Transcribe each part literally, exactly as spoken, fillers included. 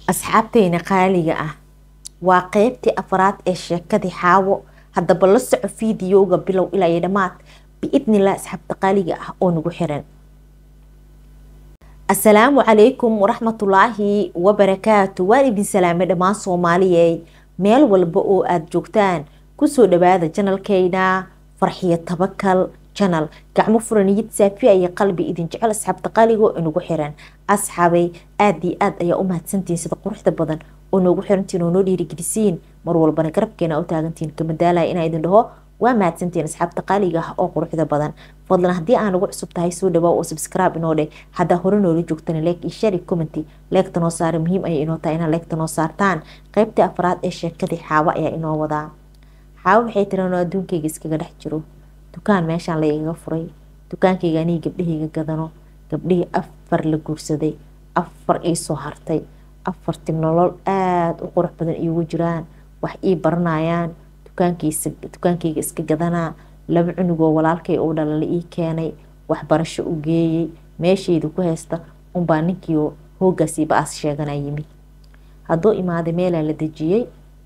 asxaabteena qaaliga ah waa qaybtii afraad ee sheekadii xaawo. haddaba la soco fiidiyowga bilow ilaa iyo dhammaad biidnillah asxaabta qaaliga ah oo nagu xiran. assalaamu calaykum waraxmatullaahi wabarakaatu. waan idin salaamay dhammaan soomaaliyey meel walba oo aada joogtaan. kusoo dhawaada janalkeyna farxiyo tabakal janal. gacmo furaniyid saafiya iyo qalbi idin jecel asxaabta qaaliga oo inagu xiran. asxaabay aada iyo aada ayaa u mahadsantihiin sida quruxda badan oo noogu xirantiin oo noo dhiirigelisiin mar walbana garabkeena u taagantiin kama daalaya inaa idin dhaho waa mahadsantiin asxaabta qaaliga ah oo quruxda badan. fadlan haddii aan ugu cusub tahay soo dhawaa oo subscribe inoo dheh. haddaa hore noola joogtana like iyo share iyo commenty leegta noo saara muhiim ayay inoo tahay inaad leegta noo saartaan. qaybtii afraad ee sheekadii xaawo ayaa inoo wadaa. xaawo waxay tiraan oo adduunkayga iskaga dhex jiro dukaan meeshaan la igaga furay. dukaankayga aniga gabdhahayga gadano gabdhihii afar la guursaday afar ii soo hartay afarti nolol aada u qurux badan iigu jiraan wax ii baranayaan. dukaankayga iska gadanaa laba cunugoo walaalkay uu dhalala ii keenay waxbarasho u geeyey meeshayda ku haysta unbaa ninkii hoogaasiiba aas sheegana yimid. hadduu imaaday meelaa la dejiyey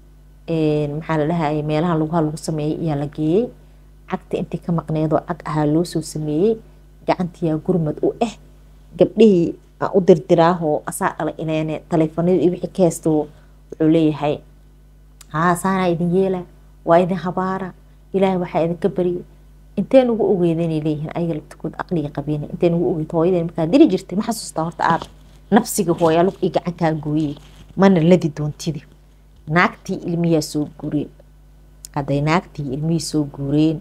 maxaa la dhahayay meelaha lugaha lagu sameeyey ayaa la geeyey. cagta intii ka maqneedoo cag ahaa loo soo sameeyey gacantiyaa gurmad u ah. gabdhihii aan u dirdiraaho asaa dhala ileene taleefanadii wixii ka haysto wuxuu leeyahay haa saanaa idin yeela waa idin habaara ilaahay waxaa idinka barya intee nugu ogeydanay leeyihiin ayaga labtakood aqliga qabeena intee nugu ogeyd hooyadeen markaa diri jirtay ma xasuustaa horta aad nafsiga hooyaa lug ii gacankaa gooyey mana ladi doontidi. naagtii ilmiyaa soo guureen. hadday naagtii ilmihii soo guureen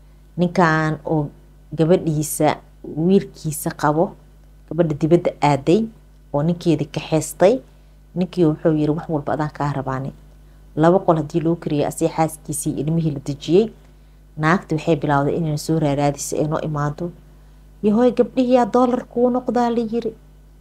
ninkan oo gabadhiisa wiilkiisa qabo gabadha dibadda aaday oo ninkeedii kaxeystay. ninkii wuxuu yiri wax walba adaan kaa rabaane laba qol haddii loo kariyay asii xaaskiisii ilmihii la dejiyey. naagti waxay bilowday inayna soo raaraadisa ee noo imaado. yahoy gabdhihiyaa doolar kuu noqdaa la yiri.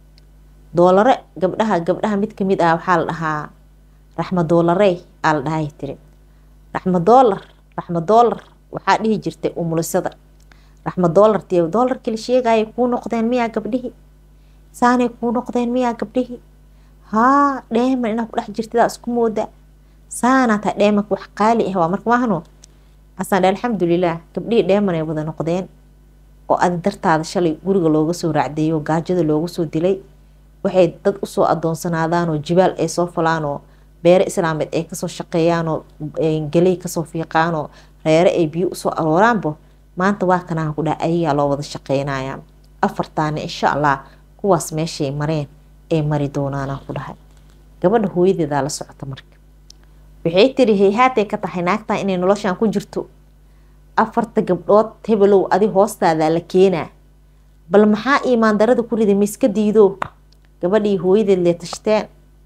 doolare gabdhaha gabdhaha mid kamid ah waxaa la dhahaa raxma doolare aa la dhahay tiri. raxma doolar raxma doolar waxaa dhihi jirtay umulisada. raxma doolarti doolarkii la sheegaya kuu noqdeen miyaa gabdhihii saanay kuu noqdeen miyaa gabdhihii haa dheeman inaa ku dhex jirtidaa isku mooda saanaa tahay dheemanka wax qaali ah waa marka maahno asaan dhe alxamdulilaah gabdhihii dheemanay wada noqdeen oo adi dartaada shalay guriga looga soo raacdeeyo gaajada looga soo dilay. waxay dad usoo adoonsanaadaanoo jibaal ay soo falaanoo beere islaameed ay kasoo shaqeeyaanoo galey kasoo fiiqaanoo reere ay biyo usoo arooraanbo maanta waa kanaan ku dhaha ayagaa loo wada shaqeynaya. afartaana insha allah kuwaas meeshay mareen ee mari doonaanaan ku dhahay. gabadha hooyadeedaa la socota marka waxay tiri hayhaatay ka tahay naagtan inay noloshaan ku jirto. afarta gabdhood hebelow adi hoostaadaa la keenaa bal maxaa iimaan darada ku riday maiska diido. gabadhii hooyadeed lee tashteen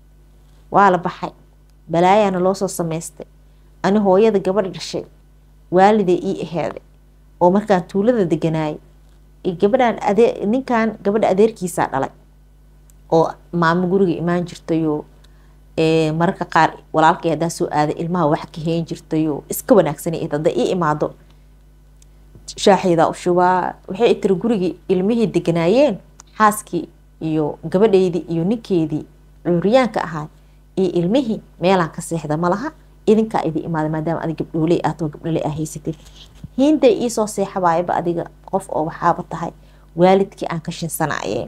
waa la baxay balaayaana loo soo samaystay. ani hooyada gabadha dhashay waaliday ii aheeday oo markaan tuulada deganaayay gabadhaan adee ninkan gabadha adeerkiisaa dhalay oo maamo guriga imaan jirtayoo mararka qaar walaalkay haddaa soo aaday ilmaha wax ka hayn jirtayoo iska wanaagsanay hadda ii imaado shaaxeedaa u shubaa. waxay tiri gurigii ilmihii deganaayeen xaaskii iyo gabadhaydii iyo ninkeedii cuuriyaanka ahaa iyo ilmihii meelaan ka seexda ma laha idinkaa idin imaada maadaama adig gabdhooley aatoo gabdholey aa haysatid. hinday iisoo seexabaayaba adiga qof oo waxaaba tahay waalidkii aan ka shinsanayeen.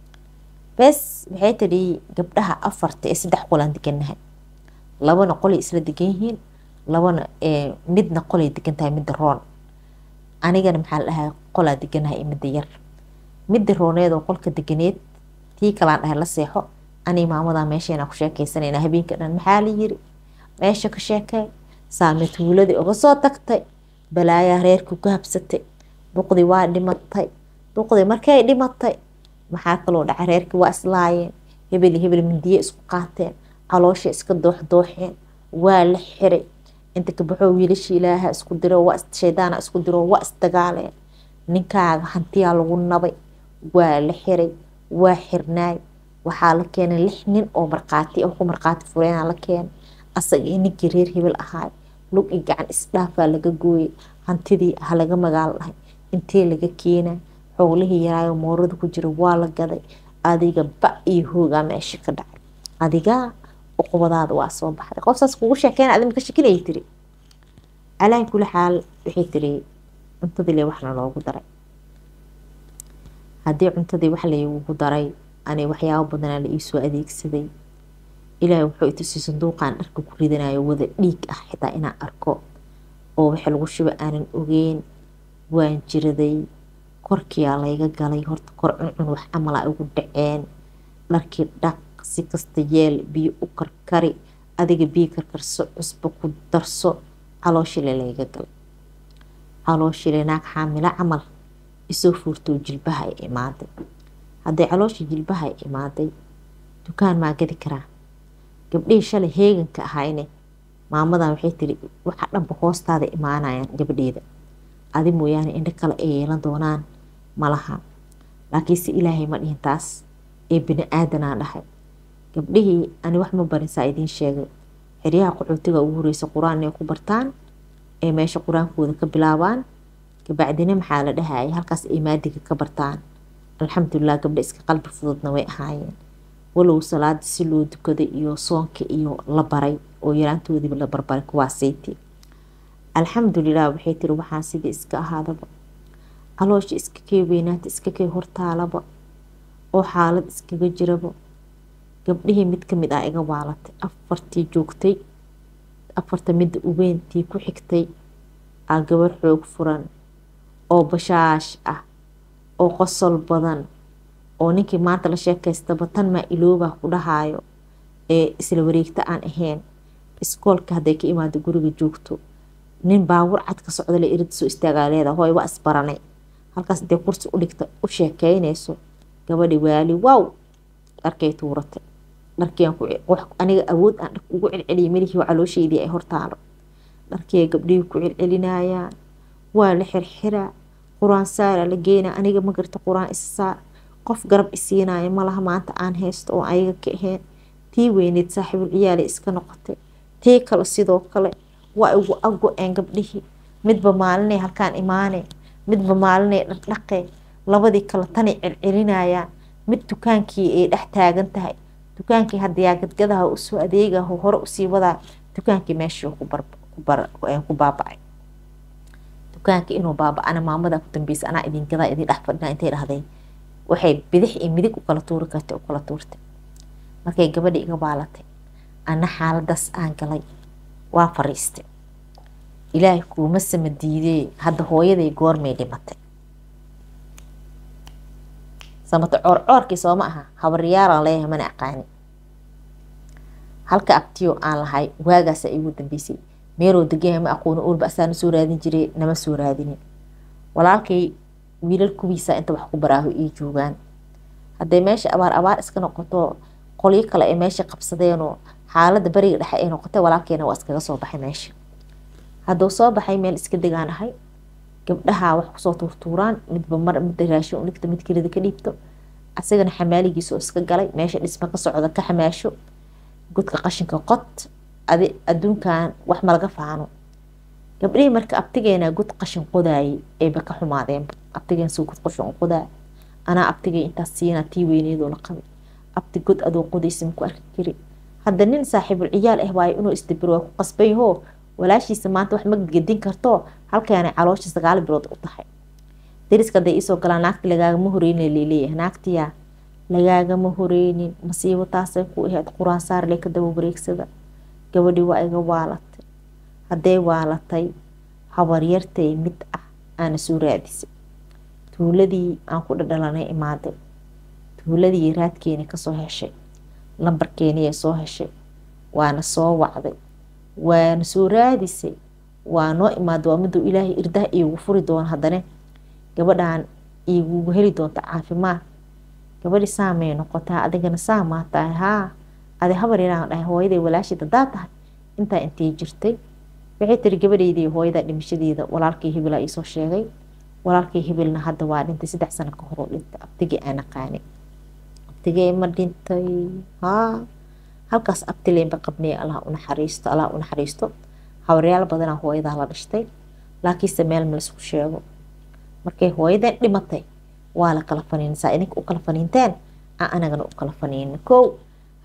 bes waxay tidhi gabdhaha afarta ee saddex qolaan deganahay labana qolay isla degan yihiin labana midna qolay degan tahay midda roon. anigana maxaa la dhahay qolaa deganahay midda yar. midda rooneedoo qolka deganeed tii kalaan dhahay la seexo ani maamadaa meeshayna ku sheekaysanayna habeenka dhan maxaa la yiri meesha ka sheekay saame tuuladii uga soo tagtay balaayaa reerkii ku habsatay duqdii waa dhimatay. duqdii markay dhimatay maxaa kaloo dhacay reerkii waa islaayeen hebeli hebel mindiye isku qaateen caloosha iska dooxdooxeen waa la xiray. inta ka baxoo wiilashii ilaaha isku diro waa shaydaana isku diro waa isdagaaleen. ninkaaga hantiyaa lagu nabay waa la xiray waa xirnaay. waxaa la keenay lix nin oo marqaati oo ku marqaati fureena la keenay asagii ninkii reer hebel ahaay lug i gacan isdhaafaa laga gooyay. hantidii ha laga magaal dhahay intee laga keenaa xoolihii yaraayo moorada ku jira waa la gaday. adiga ba iyo hoogaa meesha ka dhacay adiga uqubadaada waa soo baxday qofsaas kugu sheekeen adima ka shakinayay tiri calaa kulli xaal waxay tiri cuntadii le waxna loogu daray haddii cuntadii wax laygu daray ani waxyaabo badanaa la iisoo adeegsaday ilaahay wuxuu itusay sanduuqan dharka ku ridanayo wada dhiig ah xitaa inaan arko oo waxa lagu shuba aanan ogeyn waan jiraday korkiyaa layga galay horta kor cuncun wax camala ugu dhaceen dharkii dhaq si kasta yeel biyo u karkari adiga biyo karkarso cusbo ku darso calooshile layga galay calooshile naag xaamilo camal isoo fuurtoo jilbaha ay imaaday hadday caloosha jilbaha ay imaaday dukaan maa gadi karaa gabdhihii shalay heeganka ahayne maamadan waxay tiri waxa dhanba hoostaada imaanayaan gabadheeda adi mooyaane indho kale ay yeelan doonaan malaha laakiinse ilaahay ma dhihin taas ee bini aadanaa dhahay gabdhihii ani wax ma barinsaa idiin sheegay xeryaha qaxootiga ugu horeysa qur-aan inay ku bartaan ee meesha qur-aankooda ka bilaabaan kabacdina maxaa la dhahayay halkaas ay maadiga ka bartaan alxamdulilah gabdha iska qalbi fududna way ahaayeen walow salaada si loo dukaday iyo soonka iyo la baray oo yaraantoodiiba la barbaray kuwaasayti alxamdulilah waxay tiri waxaan sidii iska ahaadaba caloosha iska kee weynaanta iska kee hortaalaba oo xaalad iskaga jiraba gabdhihii mid kamid ah iga waalatay afartii joogtay afarta midda uweyntii ku xigtay aa gabar xoog furan oo bashaash ah oo qosol badan oo ninkii maanta la sheekaystaba tan maa iloobaa ku dhahaayo ee isla wareegta aan ahayn iskoolka hadday ka imaado guriga joogto nin baawur cad ka socda la irid soo istaagaa leedahay hooy waa isbaranay halkaas intay kursi u dhigta u sheekaynayso gabadhi waali waaw dharkay tuuratay dharkii aniga awood aan dharka ugu celceliyay melihii caloosheydii ay hortaalo dharkii gabdhihii ku celcelinayaan waa la xirxiraa qur-aan saara la geynaa aniga ma garta qur-aan isa saar qof garab isiinaya malaha maanta aan haysto oo ayaga ka ahayn tii weyneed saaxiibul ciyaale iska noqotay tii kale sidoo kale waa igu ago-een gabdhihii midba maalinay halkaan imaane midba maalinay dhardhaqe labadii kale tanay celcelinayaan mid dukaankii ay dhex taagan tahay dukaankii haddayaa gadgadaha usoo adeegaho hore usii wadaa dukaankii meeshii ku baabacay dukaankii inuu baabacana maamada ku dambeysa anaa idin gadaa idin dhex fadhinaa intay dhahdeen waxay bidix iyo midig u kala tuuri kartay u kala tuurtay markay gabadhi iga baalatay ana xaaladaas aan galay waa fariistay ilaahay kuuma sama diidee hadda hooyaday goormay dhimatay samata coor coorkii sooma aha habaryaaran leeyahay mana aqaani halka abtiyo aan lahay waagaasa igu dambeysay meeloo deganyahay ma aqooni ulba asaana soo raadin jiray nama soo raadinin walaalkay wiilal kuwiisa inta wax ku baraaho ii joogaan hadday meesha abaar abaar iska noqoto qolyo kale ay meesha qabsadeenoo xaalada bariga dhexe ay noqotay walaalkeena waa iskaga soo baxay meesha hadduu soo baxay meel iska degaan ahay gabdhaha wax kusoo tuurtuuraan midba mar midda raashin udhigta mid kelida ka dhiibto asagana xamaaligiisoo iska galay meesha dhisma ka socda ka xamaasho godka qashinka qod adi adduunkan wax malaga faano gabdhihii marka abtigeena god qashin qodaayay ayba ka xumaadeen abtigeen soo god qashin qodaa anaa abtigay intaas siina tii weyneedoo la qabay abti god adoo qodaysa maku arki kari hadda nin saaxiibul ciyaal ah waayo inuu isdabir waa ku qasban yahoo walaashiisa maanta wax ma gedin karto halkaanay caloosha sagaal bilood u tahay dariska hadday iisoo galaan naagti lagaagama horeynin laleeyahay naagtiyaa lagaagama horeynin masiibo taasay ku ahayd qur-aan saar lee ka daba wareegsada gabadhii waa iga waalatay hadday waalatay habaryartay mid ah aana soo raadisay tuuladii aan ku dhadhalanay imaaday tuuladii raadkeeni kasoo heshay lambarkeeniya soo heshay waana soo wacday waana soo raadisay waa noo imaada waa miduu ilaahay irdaha iigu furi doono haddana gabadhaan iigugu heli doonta caafimaad gabadhi saamay noqotaa adigana saamaa tahay haa adi habar yaraan dhahay hooyaday walaashid hadaa tahay intaa intay jirtay waxay tiri gabadhaydii hooyada dhimashadeeda walaalkii hibilaa iisoo sheegay walaalkii hibilna hadda waa dhintay saddex sano ka hor dhintay abtigii aan aqaani abtigee ma dhintay haa halkaas abtileenba qabnay allah u naxariisto allah u naxariisto habaryaal badanaa hooyadaa la dhashtay laakiinse meel ma laisku sheego markay hooyadan dhimatay waa la kala faniinsaa idinka u kala faniinteen aan anagana u kala faniina kow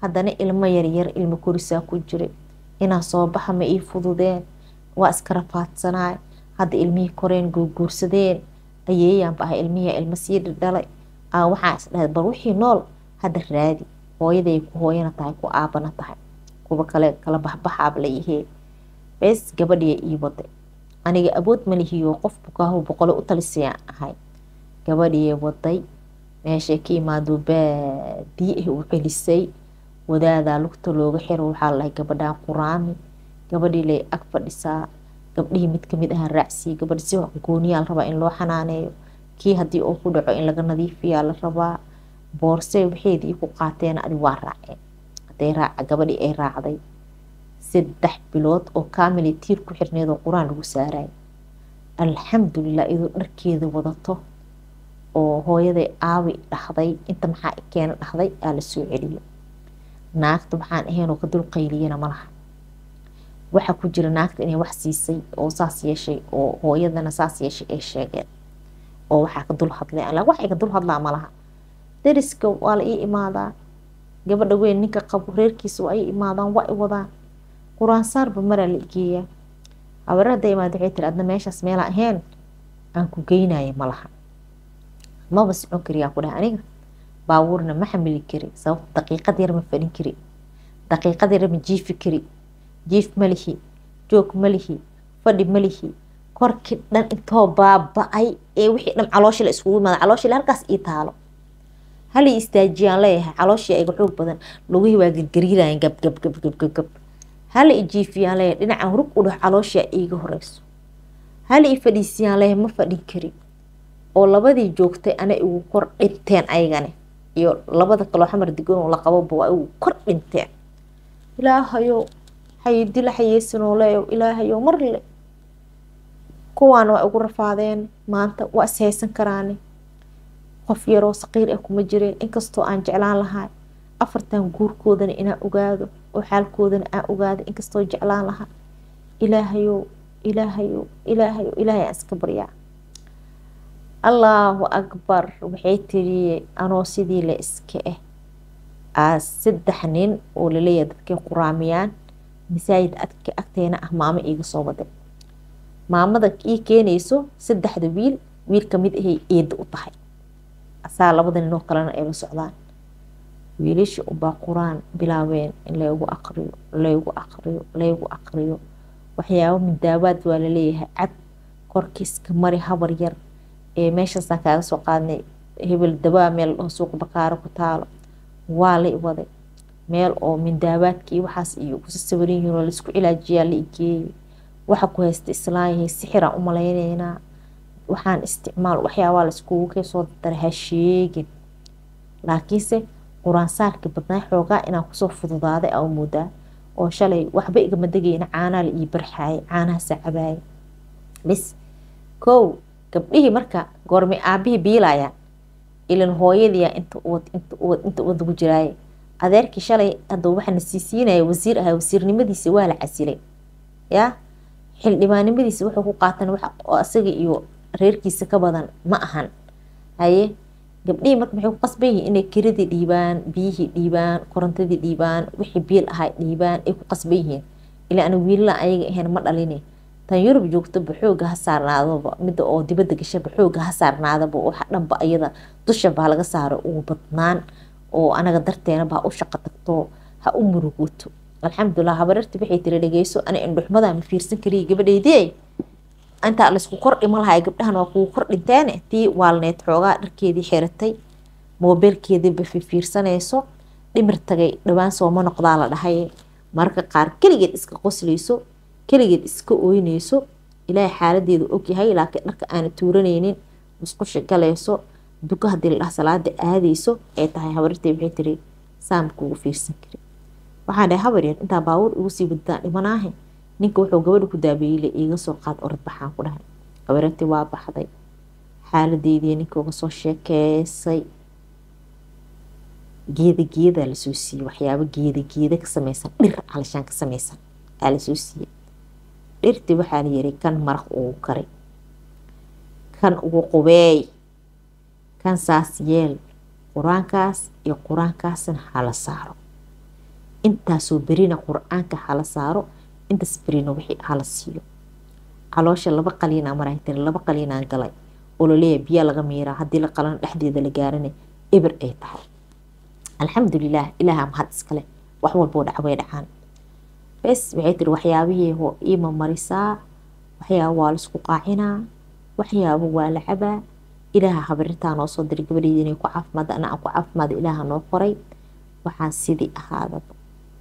haddana ilmo yaryar ilmo korisaa ku jira inaan soo baxa ma ii fududeen waa iska rafaadsanaay hadda ilmihii koreen guurguursadeen ayeeyaanba ah ilmihii ilmo sii dhaldhalay aa waxaa isdhahay bal wixii nool hadda raadi hooyaday ku hooyana tahay ku aabana tahay kuwa kale kala baxbaxaab la yihee bes gabadhiya ii waday aniga awood ma lihiyo qof bukaahu boqolo u talisayaan ahay gabadhiya waday meeshay ka imaado baadii ah u celisay wadaadaa lugta looga xiro waxaa lahay gabadhaan quraami gabadhii lay ag fadhisaa gabdhihii mid kamid aha raacsiiye gabadhi si gooniyaa la rabaa in loo xanaaneeyo kii haddii uu ku dhaco in laga nadiifiyaa la rabaa boorsay waxeedii ku qaateen adi waa raaceen haday raaca gabadhii ay raacday saddex bilood oo kaamili tiir ku xirneed oo qur-aan lagu saaraay alxamdulilah idoo dharkeeda wadato oo hooyaday aawi dhahday inta maxaa keena dhahday aa la soo celiyo naagta waxaan ahaynoo ka dul qayliyana malaha waxa ku jira naagta inay wax siisay oo saas yeeshay oo hooyadana saas yeeshay ay sheegeen oo waxaa ka dul hadlay ala wax ay ka dul hadlaa malaha dariska waa la ii imaadaa gabadha weyn ninka qabo reerkiisa waa ii imaadaan waa i wadaan quraan saarba maraa la igeeyaa habarada imaada waxay tiri adna meeshaas meela ahayn aan ku geynaya malaha maba socon kariyaan ku dhahay aniga baabuurna ma xamili kari sababta daqiiqad yar ma fadhin kari daqiiqad yar ma jiifi kari jiif malihi joog malihi fadhi malihi korkii dhan intoo baaba-ay ee wixii dhan calooshii la iskugu imaada calooshii halkaas ii taalo halay istaajiyaan leeyahay calooshii ayga xoog badan lugihii waa gargariirayaan gab gab gab gab gab gab hala i jiifiyaan leeyahay dhinacan hurug u dhaho calooshii iiga horeyso hala i fadhiisiyaan leeyahay ma fadhin kari oo labadii joogtay ana igu kor dhinteen ayagane iyo labada kaloo xamar degan oo la qaboba waa igu kor dhinteen ilaahayo xayidila xayeysanoo leeyo ilaahayo marle kuwaana waa igu rafaadeen maanta waa is haysan karaane qof yaroo saqiir ah kuma jireen inkastoo aan jeclaan lahaa afartan guurkoodana inaan ogaado oo xaalkoodana aan ogaado inkastoo jeclaan lahaa ilaahayo ilaahayo ilaahayo ilaahay aan iska baryaa allahu akbar waxay tiri anoo sidii la iska ah aa saddex nin oo laleeyahay dadkay quraamiyaan masaajid adka agteena ah maamo iiga soo waday maamada ii keenayso saddexda wiil wiil kamid ahay eeda u tahay asaa labada nin oo kalena ay la socdaan wiilasha ubaa quraan bilaabeen in laygu aqriyo laygu aqriyo laygu aqriyo waxyaabo midaabaad waa laleeyahay cad korkiiska mari habar yar ee meeshaasaan kaaga soo qaadnay hebel dabaa meel oo suuq bakaaro ku taalo waa la waday meel oo mindaabaadkii waxaas iyo ku sawiran yihiin oo la isku cilaajiyaa la igeeyay waxa ku haysta islaayay sixiraan u maleynaynaa waxaan isticmaal waxyaabaa la iskugu kay soo daray ha sheegin laakiinse quraan saarka badnaa xoogaa inaan kusoo fududaaday aa moodaa oo shalay waxba igama degayna caanaa la ii barxaayay caanahaasa cabaayay bis kow gabdhihii marka goormay aabihii biilayaan ilan hooyadiia inta uwad inta uwad inta uwad ugu jiraaye adeerkii shalay hadduu waxana siisiinaya wasiir ahaa wasiirnimadiisa waa la casilay yaa xildhibaannimadiisa wuxuu ku qaatan wax oo asaga iyo reerkiisa ka badan ma ahan haye gabdhihii marka maxay ku qasban yihiin inay kiradii dhiibaan biyihii dhiibaan korontadii dhiibaan wixii biil ahaa dhiibaan ay ku qasban yihiin ilaa ana wiilala ayaga ahayn ma dhalini tan yurub joogtaba xooga ha saarnaadaba midda oo dibadda gashaba xooga ha saarnaadaba waxa dhanba ayada dusha baa laga saaro ugu badnaan oo anaga darteena baa u shaqo tagto ha u murugoto alxamdulilah habareerti waxay tiri dhageyso ana indhuxmada ma fiirsan kariye gabadheydii inta la isku kor dhima lahay gabdhahan waa kugu kor dhinteen tii waalneed xoogaa dharkeedii xiratay moobeelkeedii ba fiirsanayso dhimir tagay dhawaan sooma noqdaa la dhahay marka qaar keligeed iska qoslayso keligeed iska ooynayso ilaahay xaaladeedu ogyahay laakiin dharka aana tuuranaynin musqusha galayso duka haddii la dhaha salaada aadayso ay tahay habartay waxay tiri saam kugu fiirsan kari waxaan dhahay habar yar intaa baabuur igu sii badaan dhimanaahe ninka wuxuu gabadha ku daabeeyey iiga soo qaad orod baxaan ku dhahay habartay waa baxday xaaladeedii ninka uga soo sheekeysay geeda geeda la soo siiyey waxyaabo geeda geeda ka samaysan dhir calashaan ka samaysan aa la soo siiyey dhirtii waxaa la yiri kan maraq ugu kari kan ugu qubeey kan saas yeel quraankaas iyo quraankaasna hala saaro intaasoo berina qur-aanka hala saaro intaas berina wixii hala siiyo. caloosha laba qaliinaa maray tiri laba qaliinaan galay oo laleeyahay biyaa laga miiraa haddii la qalana dhexdeeda la gaarane eber ay tahay. alxamdulilah ilaaha mahad iskale wax walboo dhaca way dhacaan. bes waxay tiri waxyaabihii hoo iima marisaa, waxyaabo waa laisku qaacinaa, waxyaabo waa la cabaa. ilaaha habarintaa noo soo diray gabadheydii inay ku caafimaada, ana aan ku caafimaada ilaaha noo qoray. waxaan sidii ahaadaba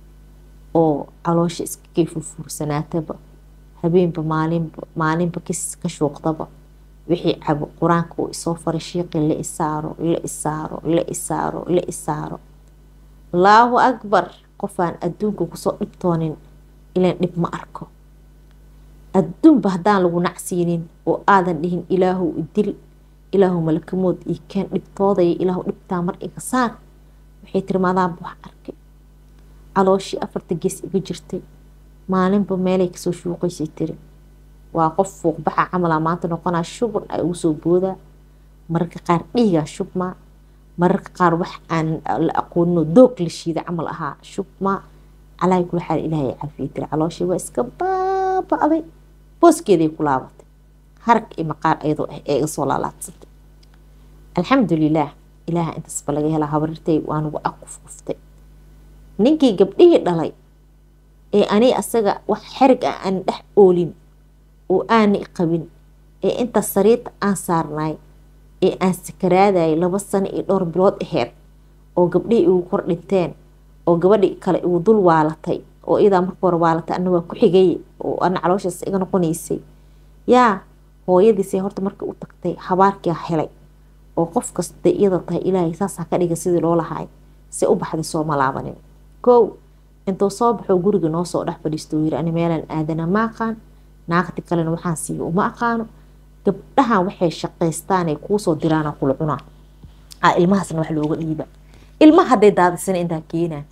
oo caloosha iska kayfufuursanaataba habeenba maalinba maalinba ka shuuqdaba wixii cabo qur-aanka uu isoo faray shiiqi la isaaro la isaaro la isaaro la isaaro. allaahu akbar. qofaan adduunka kusoo dhibtoonin ilaan dhib ma arko. adduunba haddaan lagu nacsiinin oo aadan dhihin ilaahu idil, ilaahu malakamood ii keen dhibtoodaya, ilaahu dhibtaa mar iga saar. waxay tiri maadaanba wax arkay calooshii afarta gees iga jirtay maalinba meelay kasoo shuuqaysay tiri. waa qof fuuqbaxa camalaa maanta noqonaa shuban ay ugu soo boodaa. mararka qaar dhiigaa shubmaa, mararka qaar wax aan la aqooninoo doog la shiida camal ahaa shubmaa. calaahi kula xaal ilaahay caafiyay tiri. calooshii waa iska baaba'day, booskeeday ku laabatay, harag iyo maqaar ayadoo ah ee iga soo laalaadsatay. alxamdulilaah ilaaha intaasba laga helaa. habarirtay waa nagu aqufkuftay. ninkii gabdhihii dhalay ee ani asaga wax xerig ah aan dhex oolin oo aanay qabin ee inta sariirta aan saarnay ee aan sakaraadayay laba sano iyo dhowr bilood aheyd oo gabdhihii igu kor dhinteen oo gabadhii kale igu dul waalatay oo iyadaa marka hore waalatay ana waa ku xigay oo ana calooshaas iga noqonaysay. yaa hooyadiisay horta markii u tagtay habaarkii helay oo qof kasta iyada tahay ilaahay saasaa ka dhiga sidii loo lahaay si u baxday soo malaabanin. kow intuu soo baxo guriga noo soo dhex fadhiisto yiri ani meelan aadana ma aqaan, naagti kalena waxaan siiyo uma aqaano. gabdhahan waxay shaqaystaan ay kuu soo diraan kula cunaa. aa ilmahaasna wax looga dhiiba. ilmaha hadday daadisana intaa keenaa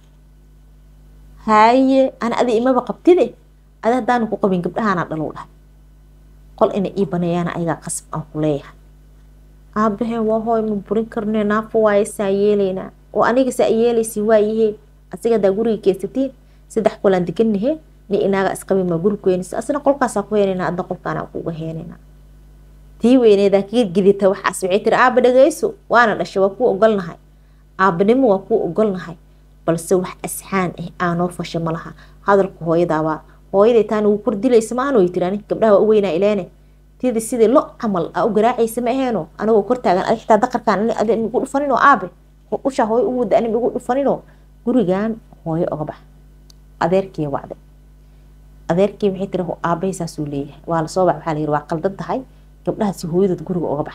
haye ana adi imaba qabtide ada haddaanu ku qabin gabdhahaana dhalow dhahay qol inay ii baneeyaana ayagaa qasab aan ku leeyahay. aabaheen waa hooy ma burin karne naafo waaye saa yeelaynaa oo aniga saa yeelaysi waayihee asiga hadaa guriga keensatiin saddex qolaan degannahe ni inaaga isqabin maa guriga ku heenaysa asna qolkaasaa ku heenaynaa adna qolkaanaa kuuga heenaynaa. tii weyneedaa kaga gidita waxaas waxay tiri aaba dhagayso waana dhashay waa kuu ogolnahay, aabanimo waa kuu ogolnahay, balse wax asxaan ah aanoo fasha ma laha. hadalku hooyadaabaa hooyaday taan ugu kordilaysa ma aanooy tiri ani gabdhaha waa u weynaa ileene tidi sidii lo camal aa u garaacaysa ma aheeno anagoo kor taagan adig xitaa daqarkaan adi migu dhufaninoo aabe ushaa hooyo ugu wada ani migu dhufaninoo gurigan hooyo oga bax. adeerkii wacday. adeerkii waxay tiri aabahay saasuu leeyahay waa lasoo bax waxaa layiri waa qaldan tahay gabdhahaasi hooyadood guriga oga bax.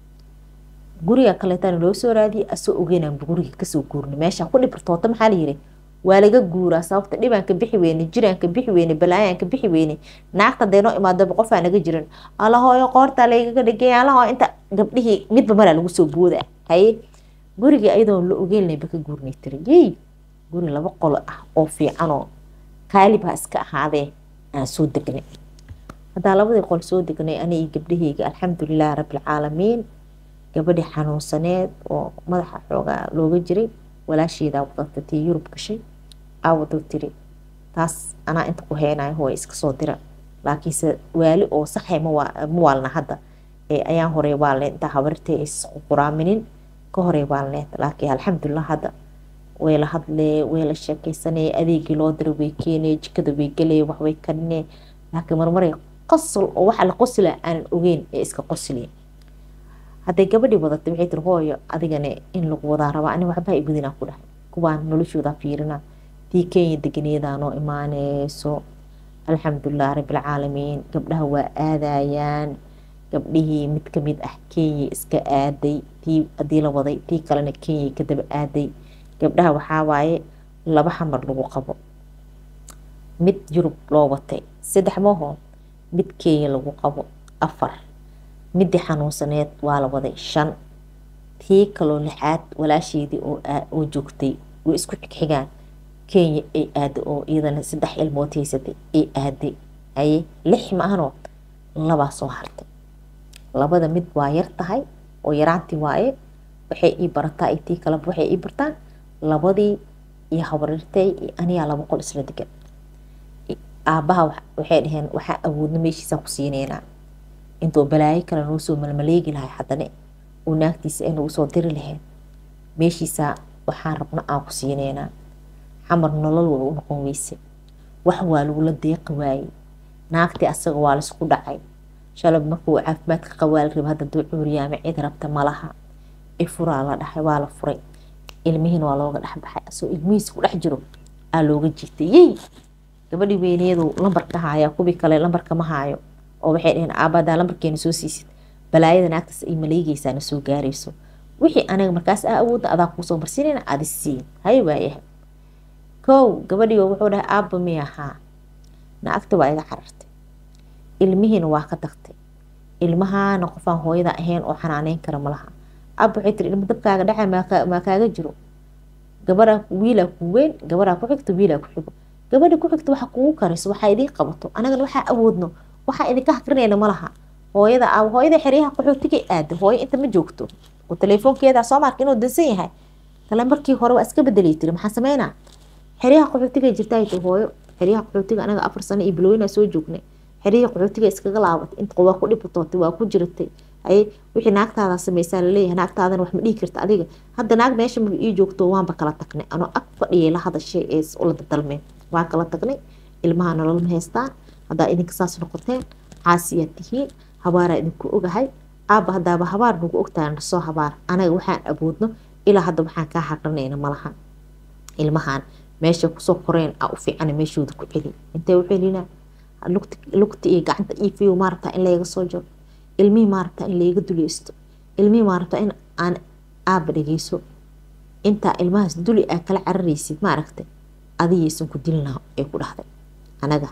guriga kaleetaan loo soo raadiyay asoo ogeynanba guriga kasoo guurnay. meesha ku dhibirtoota maxaa layiri waa laga guuraa sababta dhibaan ka bixi weyne, jiraan ka bixi weyne, balaayaan ka bixi weyne. naagta hadday noo imaadaba qofaa naga jiran alla hooyo qoortaa laygaga dhigay alla hooyo inta gabdhihii midba maraa lagu soo booda. haye gurigii ayadoon la ogeynayba ka guurnay tiri. yey guri laba qolo ah oo fiicanoo qaalib ha iska ahaadee aan soo degnay. haddaa labadii qol soo degnay ani iyo gabdhahayga alxamdulilah rabbilcaalamiin. gabadhii xanuunsaneed oo madaxa xoogaa looga jiray walaasheedaa wadata tii yurub gashay aa wado tiri taas anaa inta ku heenayo hooy iska soo dira laakiinse waali oo saxay ma waalna hadda ee ayaan horey waalneed intaa habartay isquraaminin ka horey waalneed. laakiin alxamdulilah hadda way la hadlee way la sheekaysanee adeegii loo diray way keenee jikada way galee wax way karinee laakiin marmaray qosol oo waxa la qosila aanan ogeyn ee iska qosliye. hadday gabadhii wadatay waxay tiri hooyo adigane in lagu wadaa rabaa ani waxbaa igudinaa ku dhahay kuwaan noloshooda fiirina tii kenya deganeedaa noo imaaneyso. alxamdulilah rabbilcaalamiin. gabdhaha waa aadayaan. gabdhihii mid kamid ah kenya iska aaday tii hadii la waday tii kalena kenya kadaba aaday. gabdhaha waxaa waaye laba xamar lagu qabo, mid yurub loo watay saddex maho, mid kenya lagu qabo afar, midii xanuunsaneed waa la waday shan, tii kaloo lixaad walaasheedii oo joogtay way isku xigxigaan kenya ay aaday oo iyadana saddex ilmood haysatay ay aaday. haye lix ma ahanoo labaa soo hartay. labada mid waa yar tahay oo yaraantii waaye waxay ii barataa tii kaleba waxay ii bartaan labadii iyo habarirtay iyo aniyaa laba qol isla degan aabaha waxay dhaheen waxaa awoodna meeshiisa ku siineynaa intuu balaayo kale noo soo malmaleegi lahay haddana uu naagtiisa ay nagu soo diri lahayn meeshiisa waxaan rabna aan ku siineynaa xamar nolol way u noqon weyse wax waa lagula deeqi waayey naagtii asaga waa laisku dhacay shalab markuu caafimaadka qawaal rib hadda duu cuuriyaama cid rabta malaha ifuraa la dhahay waa la furay ilmihiina waa looga dhex baxay asagoo ilmihiisa ku dhex jiro aa looga jiitay yey gabadhii weyneedu lambarka haayaa kubii kale lambarka ma haayo oo waxay dhaheen aabadaa lambarkeena soo siisid balaayada naagtaas ay maleegaysaa na soo gaarayso wixii anaga markaas aa awoodda adaa kuusoo marsinayna aad isiin hay waayahay kow gabadhii wuxuu dhahay aabba mi ahaa naagta waa iga carartay ilmihiina waa ka tagtay ilmahaana qofaan hooyada ahayn oo xanaaneyn kara malaha aabba waxay tiri ilma dabkaaga dhaca maa kaaga jiro gabadhaa wiilaa ku weyn gabadhaa ku xigto wiilaa ku xigo gabadha ku xigta waxa kugu karayso waxaa idiin qabato anagana waxaa awoodno waxaa idinka hakrinayna malaha hooyada aa hooyada xeryaha qaxootigay aada hooyo inta ma joogto oo teleefoonkeeda soo marka inuu dansan yahay kale markii hore waa iska bedelay tiri maxaa sameynaa xeryaha qaxootigay jirtaa tii hooyo xeryaha qaxootiga anaga afar sano iyo bilowina soo joognay xeryaha qaxootiga iskaga laabatay inta waa ku dhibatootay waa ku jiratay ay wixii naagtaada samaysaa laleeyahay naagtaadana wax ma dhihi karta adiga hadda naag meesha marka ii joogto waanba kala tagnay anoo ag fadhiyay la hadashay ee ula dadalmeen waa kala tagnay ilmaha nolol ma haystaan haddaa idinka saas noqoteen caasiyaad tihiin habaaraa idinku ogahay aabba haddaaba habaar nagu ogtahay nasoo habaar anaga waxaan awoodno ilaa hadda waxaan kaa haqranayna malaha ilmahan meesha kusoo koreen aa u fiicana meeshooda ku celi intee u celina lugta iyo gacanta iifiyo maarabtaa in layga soo jaro ilmihii maarabtaa in layga duleysto ilmihii maarabtaa in aan aabba dhageyso intaa ilmahaas duli aa kala cararaysid maaragtay adiyaysan ku dilnaa ay ku dhahday anaga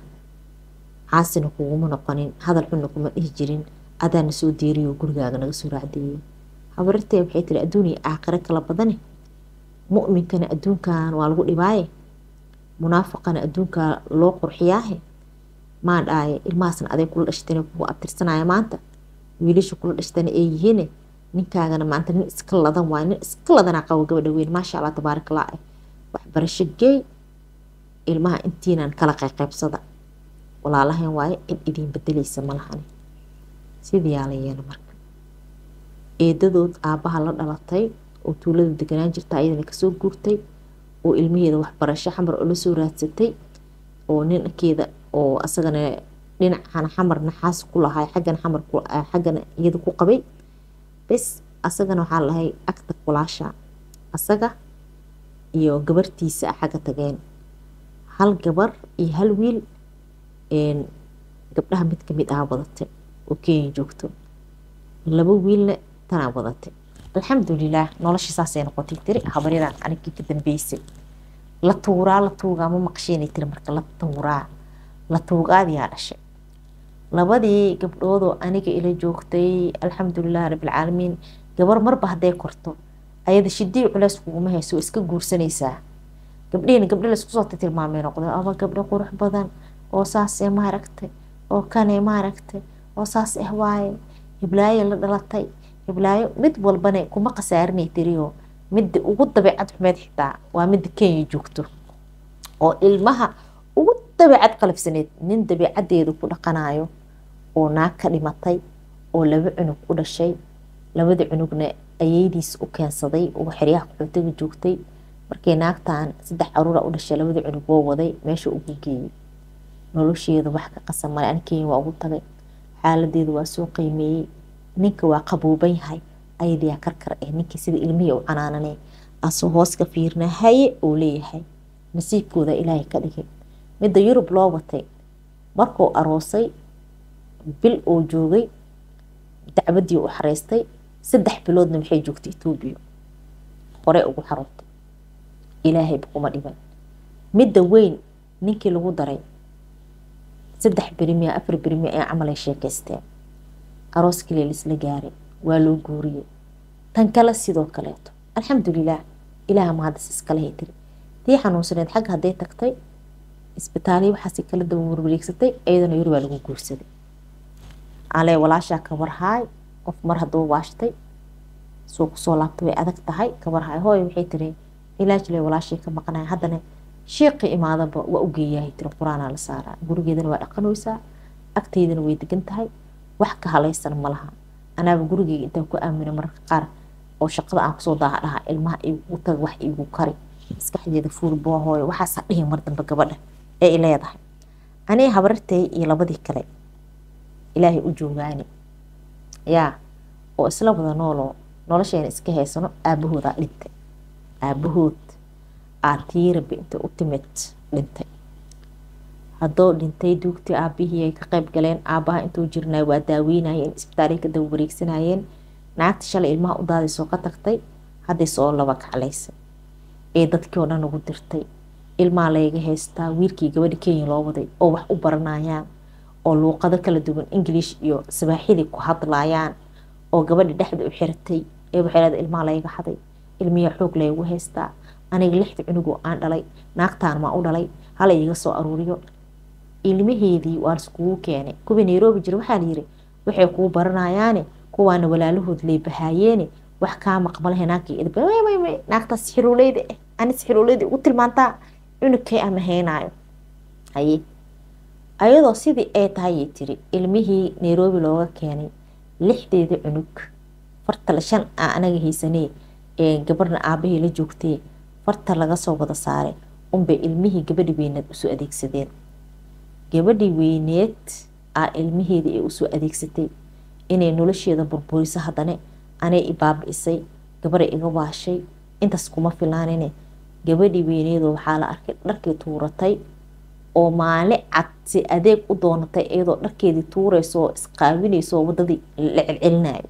caasina kuguma noqonin hadal xunna kuma dhihi jirin adaana soo deeriyo gurigaaga naga soo raacdeeyey habarirtee waxay tiri adduuniya aakhire kala badane mu'minkana adduunkan waa lagu dhibaaye munaafaqana adduunka loo qurxiyaahe maa dhaaye ilmahaasna aday kula dhashtana kugu abtirsanaya maanta wiilasha kula dhashtana ay yihiine ninkaagana maanta nin iska ladan waay nin iska ladanaa qabo gabadha weyn maasha allah tabaarakallah eh waxbarasho geey ilmaha intiinan kala qayqaybsada walaalahan waaye cid idiin bedelaysa malahani sidii yaa la yeela marka eedadood aabbaha la dhalatay oo tuulada deganaan jirta ayadana kasoo guurtay oo ilmaheeda waxbarasho xamar oo lasoo raadsatay oo ninkeeda oo asagana dhinacana xamar naxaas ku lahay xaggana xamar xaggana iyada ku qabay bes asagana waxaa lahay agta kulaasha asaga iyo gabartiisa xagga tageen hal gabar iyo hal wiil gabdhaha mid kamid ah wadatay oo Kenya joogto laba wiilna tanaa wadatay alxamdulilah nolosha saasay noqotay tiri habaryadaan anigii ka dambeysay la tuuraa la tuugaa ma maqsheenay tiri marka la tuuraa la tuugaadiyaa dhashay labadii gabdhoodoo aniga ila joogtay alxamdulilah rabbilcaalamiin gabar marba hadday korto ayada shidii culays kuguma hayso iska guursanaysaa gabdhihiina gabdho laisku soo tilmaamay noqday ama gabdho qurux badan oo saas ee maaragtay oo kane maaragtay oo saas ah waaye hiblaayo la dhalatay hiblaayo mid walbana kuma khasaarinay tiriyo mid ugu dabeecad xumeed xitaa waa mid Kenya joogto oo ilmaha ugu dabeecad qalafsaneed nin dabeecadeedu ku dhaqanayo oo naag ka dhimatay oo laba cunug u dhashay labada cunugna ayaydiis u keensaday oo xiriyaha qaxootiga joogtay markay naagtaan saddex caruur u dhashay labada cunug oo waday meesha ugu geeyay nolosheeda wax ka qasamay ankii waa ugu tagay xaaladeedu waa soo qiimeeyay ninka waa qabooban yahay ayadiya karkar eh ninkii sida ilmihii u canaananay asoo hoos ka fiirna haye uu leeyahay nasiibkooda ilaahay ka dhigay midda Yurub loo watay markuu aroosay bil oo joogay dacwadii u xareystay saddex biloodna waxay joogtay Itoobiya hore ugu xarootay ilaahay kuma dhiban midda weyn ninkii lagu daray saddex birimiya afar birimiya ee camal ay sheekaysteen arooskii la isla gaaray waa loo guuriyay tan kale sidoo kaleeto alxamdulilah ilaaha ma hadda iskala heetay tii xanuunsaneed xag haday tagtay isbitaalii waxaasi kala daba warwareegsatay ayadana Yurub waa lagu guursaday ale walaasha ka warhaay qof mar haduu waashtay soo soo laabtay way adag tahay ka warhaay hooyo waxay tiri ilaaj leh walaashii ka maqnay haddana sheekhi imaadaba waa u geeyahay tiri quraana la saaraa gurigeedana waa dhaqanaysaa agteedana way degan tahay wax ka halaysan ma laha anaaba gurigeyga intaan ku aamino mararka qaar oo shaqada aan kusoo daaha dhaha ilmaha igu tag wax igu kari maskaxdeeda fuul boo hooyo waxaasa dhihi mar dambe gabadha ee i leedahay aniga habartay iyo labadii kale ilaahay u joogaani yaa oo isla wada nooloo nolosheena iska haysano aabahoodaa dhintay aabahood aatiirabi intay u timid dhintay haddoo dhintay duugtii aabihii ay ka qayb galeen aabaha intuu jirnay waa daaweynayeen isbitaalay ka daba wareegsanayeen naagta shalay ilmaha u daadaysoo ka tagtay hadday soo laba kaclaysay ee dadkii oo dhan ugu dirtay ilmaha layga haystaa wiilkii gabadhi kenya loo waday oo wax u baranayaan oo luuqado kala duwan ingiliish iyo sabaaxili ku hadlayaan oo gabadhi dhexda u xiratay ee waxay leedahay ilmaha layga xaday ilmiya xoog laygu haystaa aniga lixda cunugoo aan dhalay naagtaan maa u dhalay hala iiga soo aruuriyo ilmaheedii waa iskugu keenay kuwii nairobi jira waxaa layiri waxay kuu baranayaane kuwaana walaalahood leebahaayeene wax kaa maqmalahe naagkii idba naagtaas xiruuleyda eh ani xiruuleyda ugu tilmaantaa cunugkay ama haynaayo haye ayadoo sidii ay tahay tiri ilmihii nairobi looga keenay lixdeeda cunug farta shan aan anaga haysanee ee gabadhna aabahii la joogtay farta laga soo wada saaray unbay ilmihii gabadhi weyneed usoo adeegsadeen gabadhii weyneed aa ilmaheedii ay usoo adeegsatay inay nolosheeda burburiso haddana anay i baabi'isay gabadha iga waashay intaas kuma filaanine gabadhii weyneedoo waxaa la arkay dharkii tuuratay oo maalin cad si adeeg u doonatay iyadoo dharkeedii tuurayso oo isqaawinayso oo wadadii la celcelinayo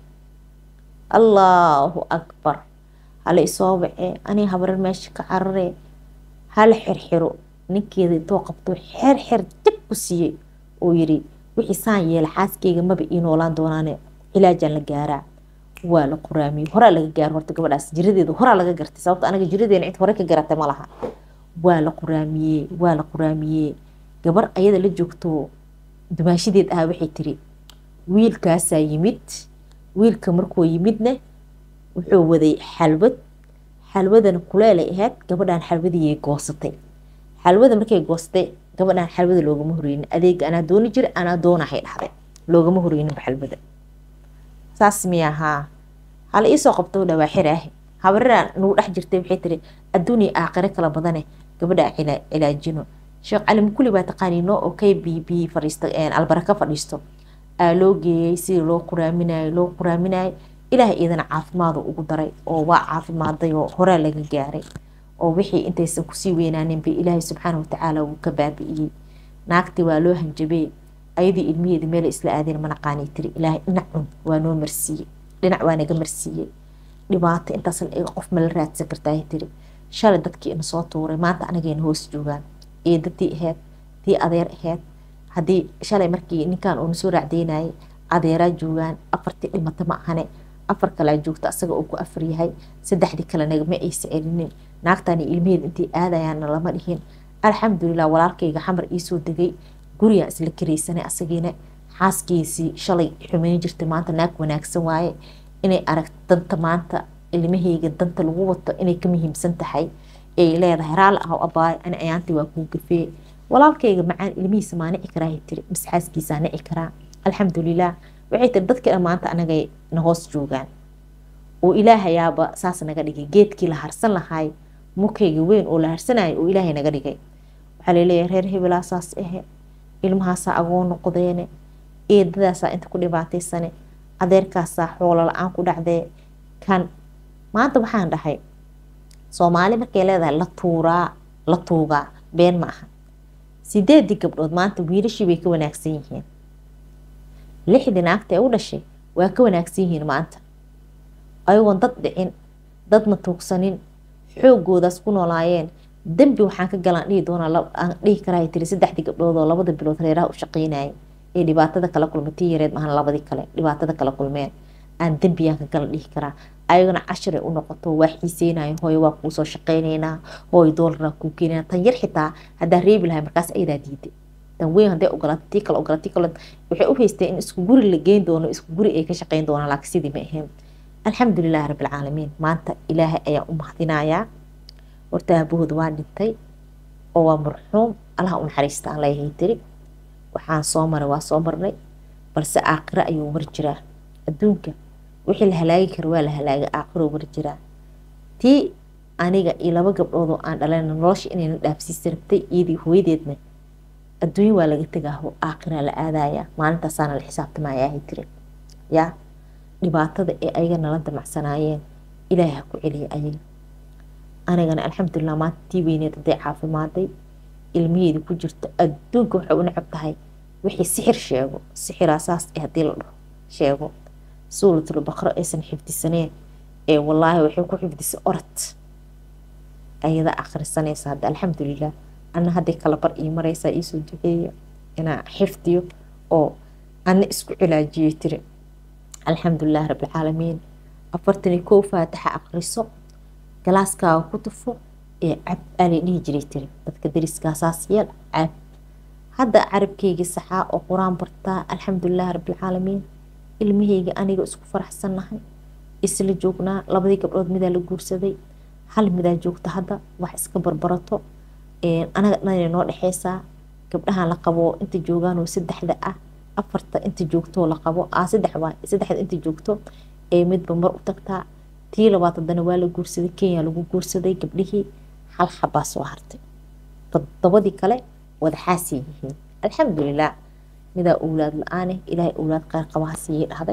allaahu akbar hala isoo wacee anii habarar meesha ka cararee hala xirxiro ninkeeda intoo qabto xerxer jab ku siiyey oo yiri wixii saan yeela xaaskeyga maba ii noolaan doonaane cilaajaan la gaaraa waa la quraamiyey horaa laga gaaro horta gabadhaas jiradeedu horaa laga gartay sababto anaga jiradeena cid hore ka garatay ma laha waa la quraamiyey waa la quraamiyey gabar ayada la joogto dumaashadeed ah waxay tiri wiilkaasaa yimid wiilka markuu yimidna wuxuu waday xalwad xalwadana kuleelay ahayd gabadhaan xalwadiyay goosatay xalwada markay goostay gabadhaan xalwada loogama horeynin adeega anaa dooni jira anaa doonahay dhahday loogama horeynin xalwada saas miyahaa hala iisoo qabto dhawaa xiraah habaraan nagu dhex jirtay waxay tiri adduuniya aakhire kala badane gabadha cilaajino sheekh cali mukuli baa taqaaniino oo k b b fadhiisto albaraka fadhiisto aa loo geeyey sidii loo quraaminayo loo quraaminayo ilaahay iidana caafimaadu ugu daray oo waa caafimaaday oo horaa laga gaaray oo wixii intaysan kusii weynaanin bay ilaahay subxaanahu watacaala uu ka baabi'iyey naagtii waa loo hanjabey ayadii ilmiheeda meel isla aadeen manaqaanay tiri ilaahay dhinacun waa noo marsiiyey dhinac waa naga marsiiyey dhibaato intaas la qof ma la raadsan kartaa tiri shalay dadkii ina soo tuuray maanta anagayna hoos joogaan eedadii ahayd tii adeer ahayd haddii shalay markii ninkan uuna soo raacdeynayay adeeraa joogaan afartii dhimata ma ahane afar kalaa joogta asaga uu ku afar yahay saddexdii kale nagama aysa celinin naagtani ilmaheed intii aadayaana lama dhihin alxamdulilah walaalkayga xamar iisoo degay gurigaan isla karaysanay asagiina xaaskiisii shalay xumeyn jirtay maanta naag wanaagsan waaye inay aragto danta maanta ilmahayga danta lagu wato inay ka muhiimsan tahay ay leedahay raali ah abaay ani ayaantii waa kuu gafee walaalkayga macaan ilmihiisa maa nici karaa tiri mise xaaskiisaa nici karaa alxamdulilah waxay tiri dadkii maanta anagay na hoos joogaan oo ilaahayaaba saas naga dhigay geedkii la harsan lahay mukayga weyn oo la harsanayo oo ilaahay naga dhigay waxaa laleeyahay reer hebelaa saas ahe ilmahaasaa agoo noqdeene eedadaasaa inta ku dhibaataysane adeerkaasaa xoolo la-aan ku dhacdee kan maanta waxaan dhahay soomaali markay leedahay la tuuraa la tuugaa been ma aha sideedii gabdhood maanta wiilashii bay ka wanaagsan yihiin lixdii naagta ee u dhashay waa ka wanaagsan yihiin maanta ayagoon dad dhicin dadna tuugsanin xoogoodaas ku noolaayeen dembi waxaan ka galaan dhihi doonaa aan dhihi karaa tiri saddexdii gabdhood oo labada bilood reeraha u shaqeynayay ee dhibaatada kala kulmay tii yareed maahan labadii kale dhibaatada kala kulmeen aan dembiyaan ka galan dhihi karaa ayagana cashiray u noqoto waa xiiseynayo hooyo waa kuu soo shaqeynaynaa hooyo doolara kuu keenayna tan yar xitaa haddaa reebi lahay markaas ayadaa diiday tan weyn hadday ogolaatay tii kale ogolaatay tii kale waxay u haysteen in isku guri la geyn doono isku guri ay ka shaqeyn doonaan laakiin sidii ma ahayn alxamdulilah rabbilcaalamiin maanta ilaahay ayaa u mahadinayaa horta aabahood waa dhintay oo waa marxuum, allaha u naxariista aan leeyahay tiri. waxaan soo maray waa soo marnay, balse aakhira ayuu mar jiraa. adduunka wixii la halaagi karo waa la halaagay, aakhiruu mar jiraa. tii aniga iyo laba gabdhood oo aan dhalayna nolosha inayna dhaafsiisa rabtay, iyadii hooyadeedna adduunya waa laga tegaaho, aakhira la aadayaa, maalintaasaana la xisaabtamayaa tiri. yaa dhibaatada ee ayaga nala damacsanaayeen ilaahay ha ku celiya ayaga. anigana alxamdulilah maanta tii weyneed hadday caafimaaday, ilmiheedii ku jirta. adduunka waxay u necab tahay wixii sixir sheego, sixiraa saas ee haddii la dhaho sheego. suuratul baqara aysan xifdisaneen ee wallaahi waxay ku xifdisay orod ayada akhrisanaysa. hadda alxamdulilah ana hadday kala bar ii maraysaa, iisoo duceeya inaa xifdiyo oo ana isku cilaajiyo tiri. alxamdulilah rabbilcaalamiin. afartan iyo kow faataxa akhriso, galaaskaaga ku tufo ee cab alay dhihi jiray tiri. dadka dariskaasaas yeel cab. hadda carabkeyga saxaa oo qur-aan bartaa, alxamdulilah rabbilcaalamiin. ilmaheyga aniga isku faraxsannahay, isla joognaa. labadii gabdhood midaa la guursaday, hal midaa joogta hadda wax iska barbarato. anaga dhanay noo dhexeysaa. gabdhahan la qabo inta joogaanoo saddexda ah, afarta inta joogtoo la qabo ah saddex waa saddexda inta joogto ee midba mar u tagtaa. tii labaad haddana waa la guursaday, kenya lagu guursaday gabdhihii, hal xabaa soo hartay. todobadii kale wadaxaasay yihiin alxamdulilah. midaa owlaad la-aane ilaahay owlaad qaar qabaha siiyey dhahday,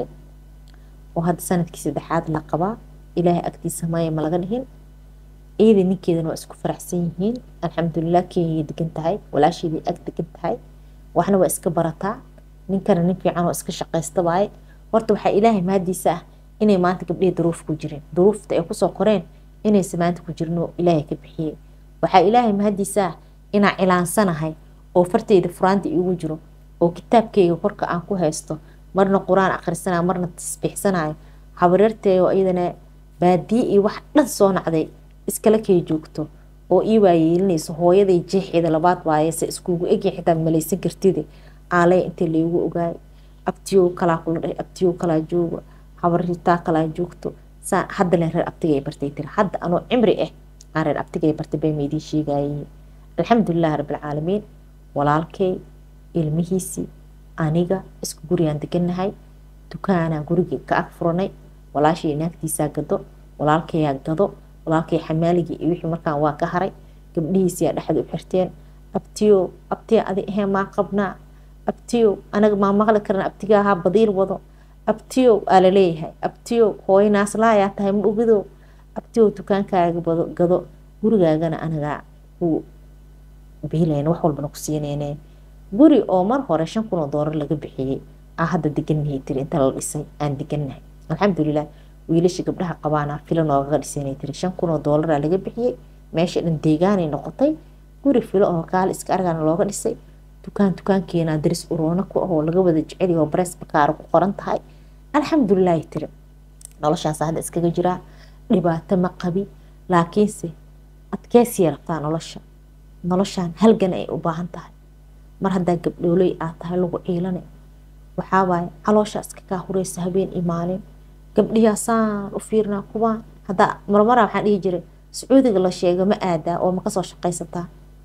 oo hadda sanadkii saddexaad la qabaa. ilaahay agtiisa maaya ma laga dhihin. iyada ninkeedana waa isku faraxsan yihiin alxamdulilah. kenyay degan tahay, walaasheedii ag degan tahay, waxna waa iska barataa. ninkana nin fiican oo iska shaqaysta waaye. horta waxaa ilaahay mahadiisa ah inay maanta gabdhihii duruuf ku jirin, duruufta ay kusoo koreen inaysa maanta ku jirin oo ilaahay ka bixiyey. waxaa ilaahay mahadiisa ah inaa cilaansanahay oo farteyda furaanta iigu jiro, oo kitaabkeyga korka aan ku haysto, marna qur-aan akhrisanayo, marna tasbiixsanayo. habaryartey oo iyadana baadiye iyo wax dhan soo nacday iskala kay joogto oo ii waayeelinayso. hooyaday jeexeeda labaad waaye, se iskugu egya xitaa malaysan kartide aaley intay laygu ogaay. abtiyow kalaa kula dhahay, abtiyow kalaa joogo, habarritaa kalaa joogto. saa hadda leen reer abtigay bartay tiri. hadda anoo cimri ah aan reer abtigay bartay bay maydii sheegayeen. alxamdulilah rabbilcaalamiin. walaalkey ilmihiisii aniga isku gurigaan degannahay, dukaanaa gurigii ka ag furanay. walaashay naagtiisaa gado, walaalkayaa gado, walaalkay xamaaligii iyo wixii markaan waa ka haray. gabdhihiisiyaa dhexda u xirteen. abtiyow abtiya adi ahee maa qabnaa, abtiyow anaga maa maqli karna, abtigaahaa badiil wado, abtiyow aa laleeyahay, abtiyow hooyo naaslaayaa tahay ma ogidow, abtiyow dukaankaaga gado, gurigaagana anagaa ku biilayna, wax walbana ku siinayne. guri oo mar hore shan kun oo doolar laga bixiyey aa hadda degannahay tiri. inta la dhisay aan degannahay alxamdulilah. wiilasha gabdhaha qabaana filo noogaga dhisanay tiri. shan kun oo doolaraa laga bixiyey, meesha dhan deegaanay noqotay. guri filo oo kaale iska argaana looga dhisay. dukaan dukaankeena daris uroona ku ahoo laga wada jecel yahay oo barees bakaara ku qoran tahay. alxamdulilah tiri. noloshaas hadda iskaga jiraa, dhibaato ma qabi, laakiinse adkeysiya rabtaa nolosha. noloshaan halgan ay u baahan tahay. mar haddaa gabdhooley aad tahay lagu ciilane, waxaa waaye caloosha iska kaa hureysa habeen iyo maalin. gabdhiyaasaan u fiirnaa kuwaan. haddaa marmaraa waxaan dhihi jiray sacuudiga la sheega ma aadaa oo ma kasoo shaqaysataa.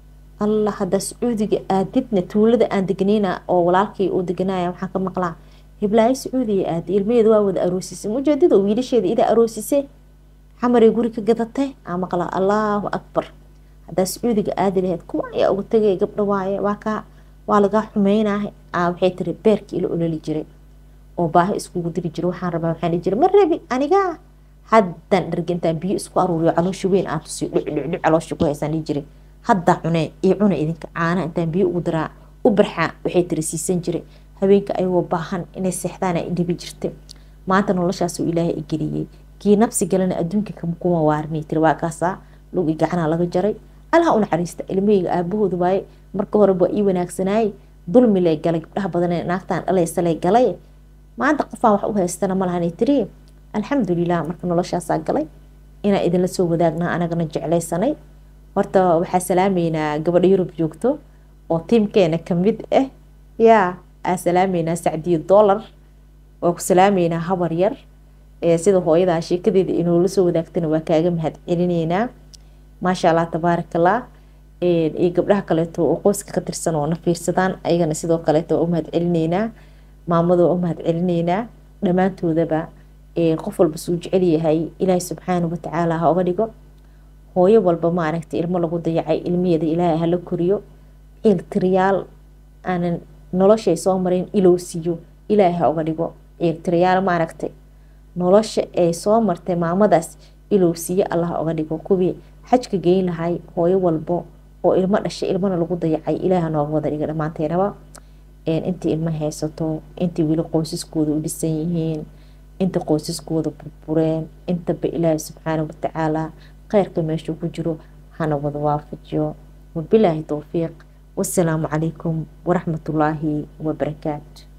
allah haddaa sacuudiga aadidna tuulada aan deganayna oo walaalkii uu deganaya waxaan ka maqlaa hiblaayo sacuudiga aadi, ilmaheeda waa wada aroosisay. mujeedada wiilasheeda idaa aroosisay, xamaray guri ka gadatay aa maqlaa. allaahu akbar. haddaa sacuudiga aadi lahayd kuwa ayaa uga tegay gabdha waaye, waa kaa waa lagaa xumeynaaha. aa waxay tiri beerkii ila ololi jiray oo baahi iskugu diri jiray. waxaan rabaa waxaan dhihi jiray ma rabi anigaa haddan dharga intaan biyo isku aruuriyo caloosha weyn aan tusiyo dhudhudhudhu caloosha ku haysaan dhihi jiray. hadda cunee iyo cuna idinka caanaha intaan biyo ugu daraa u barxaa waxay tiri siisan jiray. habeenka ayagoo baahan inay seexdaan ay dhibi jirtay. maanta noloshaasuu ilaahay i geliyey. kii nafsi galana adduunka kuma waarinay tiri. waa kaasaa lugi gacanaa laga jaray. allaha u naxariista. ilmahayga aabahooda waaye, marka horeba waa ii wanaagsanaayey. dulmi lay galay, gabdhaha badan naagtaan dhalaysa lay galay. maanta qofaan wax u haystana ma lahanay tiri. alxamdulilah. marka noloshaasaa galay inaan idinla soo wadaagnaa anagana jeclaysanay. horta waxaa salaameynaa gabadha yurub joogto oo tiimkeena kamid ah. yaa aa salaameynaa sacdiyo dollar, waa ku salaameynaa habar yar. sida hooyadaa sheekadeeda inoola soo wadaagtana waa kaaga mahad celineynaa. maasha allah tabaaraka allah iyo gabdhaha kaleeto oo qoyska ka tirsan oo na fiirsadaan ayagana sidoo kaleeto u mahad celineynaa maamada u mahad celineynaa dhammaantoodaba qof walba suu jecel yahay ilaahay subxaana watacaala ha uga dhigo hooyo walba maaragtay ilmo lagu dayacay ilmiyeeda ilaahay hala koriyo ciiltiriyaal aanan noloshay soo marin ilowsiiyo ilaahay ha uga dhigo ciiltiriyaal maaragtay nolosha ay soo martay maamadaas ilowsiiyo allah ha uga dhigo kuwii xajka geyn lahay hooyo walbo oo ilmo dhashay ilmana lagu dayacay ilaahay nooga wada dhiga dhammaanteynaba intii ilmo haysato intii weli qoysaskooda u dhisan yihiin inta qoysaskooda burbureen intaba ilaahay subxaana watacaala khayrka meeshuu ku jiro hana wada waafajiyo wabilaahi towfiiq wassalaamu calaykum waraxmatullaahi wabarakaatu.